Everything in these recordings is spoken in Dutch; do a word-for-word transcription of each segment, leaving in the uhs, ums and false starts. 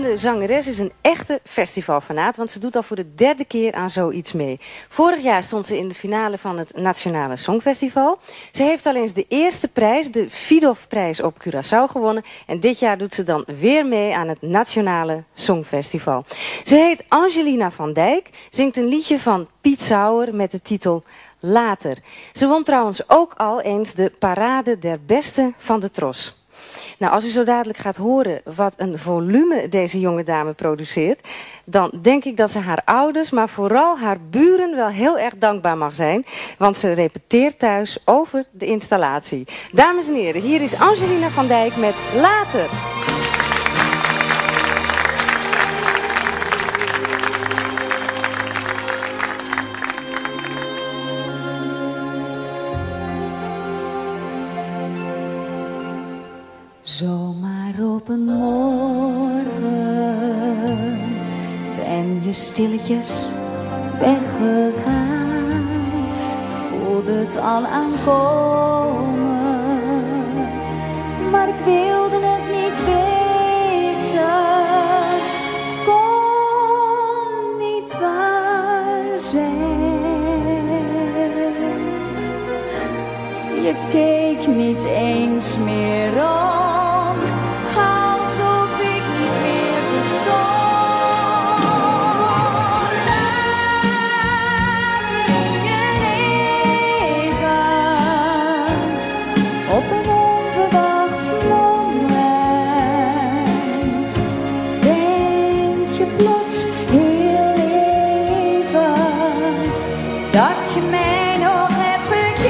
de zangeres is een echte festivalfanaat, want ze doet al voor de derde keer aan zoiets mee. Vorig jaar stond ze in de finale van het Nationale Songfestival. Ze heeft al eens de eerste prijs, de Fidov-prijs op Curaçao gewonnen. En dit jaar doet ze dan weer mee aan het Nationale Songfestival. Ze heet Angelina van Dijk, zingt een liedje van Piet Sauer met de titel Later. Ze won trouwens ook al eens de Parade der Beste van de Tros. Nou, als u zo dadelijk gaat horen wat een volume deze jonge dame produceert, dan denk ik dat ze haar ouders, maar vooral haar buren wel heel erg dankbaar mag zijn. Want ze repeteert thuis over de installatie. Dames en heren, hier is Angelina van Dijk met Later. Zomaar op een morgen ben je stilletjes weggegaan. Voelde het al aankomen, maar ik wilde het niet weten. Het kon niet waar zijn. Je keek niet eens meer om. Dat je mij nog hebt gekend.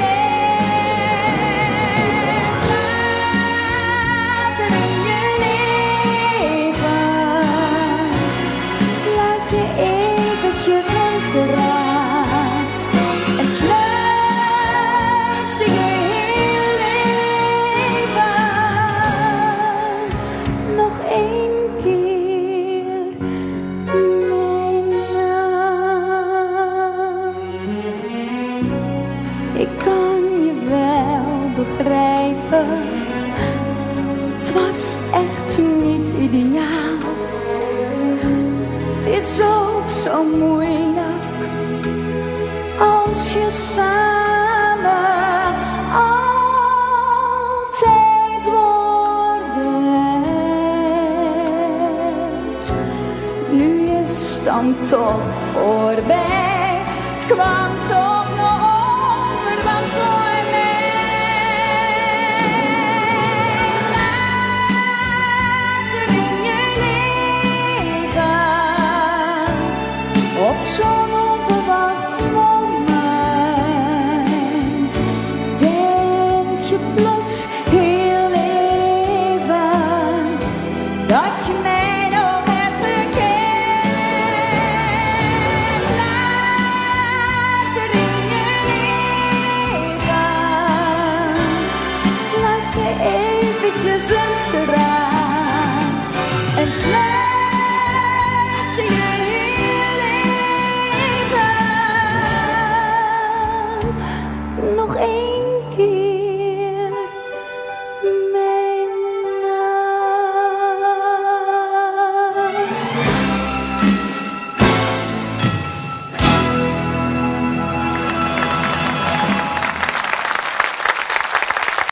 Later in je leven laat je eventjes onteraad en fluister je heel even nog één keer mijn naam. Ik kan je wel begrijpen, het was echt niet ideaal. Het is ook zo moeilijk als je samen altijd wordt. Nu is het dan toch voorbij, het kwam toch nog over wat voor mij. Later in je leven, op zo'n onverwacht moment, denk je plots heel even dat je mij